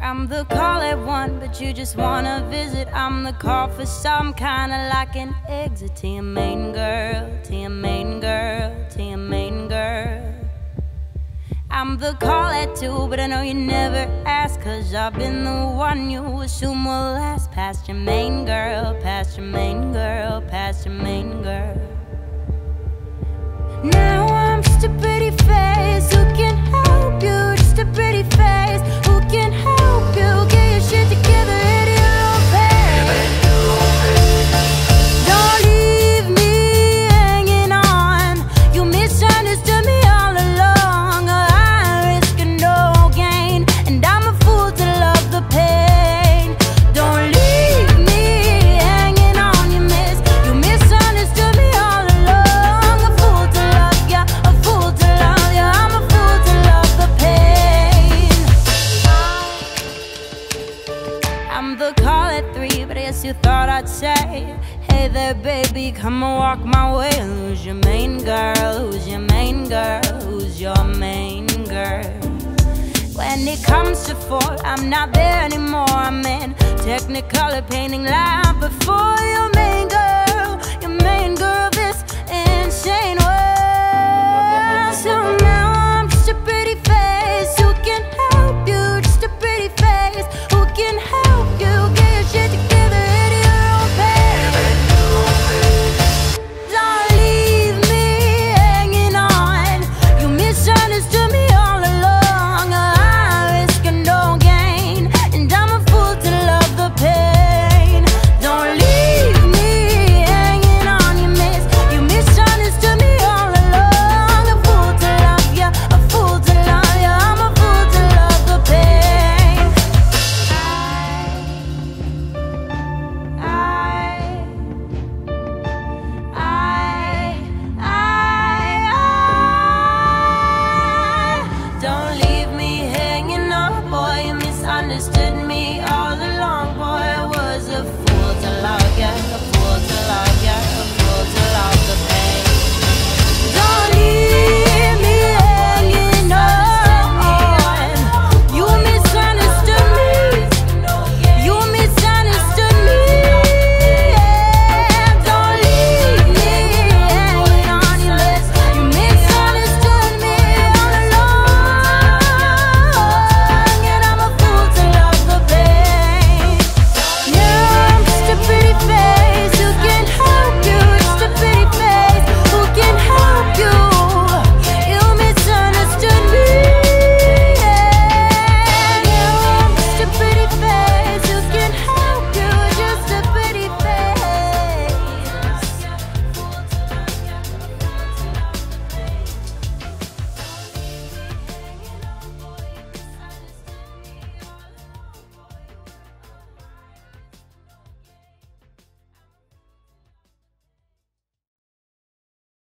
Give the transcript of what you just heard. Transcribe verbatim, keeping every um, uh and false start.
I'm the call at one, but you just wanna visit. I'm the call for some kind of like an exit. To your main girl, to your main girl, to your main girl. I'm the call at two, but I know you never ask, cause I've been the one you assume will last. Past your main girl, past your main girl, past your main girl. Now I'm just a pretty face. Who can help you? Just a pretty face. Who can help you? Get your shit together at your own pace. Don't leave me hanging on. You misunderstood me all along. I risk no gain, and I'm a fool to love the pain. Don't leave me hanging on. You miss, you misunderstood me all along. A fool to love ya, a fool to love ya. I'm a fool to love the pain. I'm the call at three, but I guess you thought I'd say, hey there baby, come and walk my way. Who's your main girl? Who's your main girl? Who's your main girl? When it comes to four, I'm not there anymore. I'm in Technicolor painting live before your main girl, your main girl, this insane world. So now I'm just a pretty